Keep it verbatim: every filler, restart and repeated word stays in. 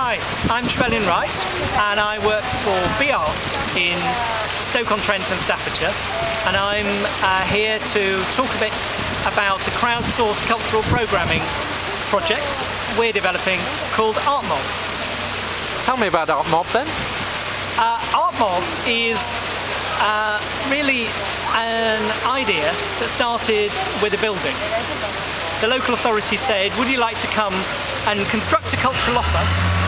Hi, I'm Trevelyan Wright and I work for B Arts in Stoke-on-Trent and Staffordshire, and I'm uh, here to talk a bit about a crowdsourced cultural programming project we're developing called ArtMob. Tell me about ArtMob then. Uh, ArtMob is uh, really an idea that started with a building. The local authority said, would you like to come and construct a cultural offer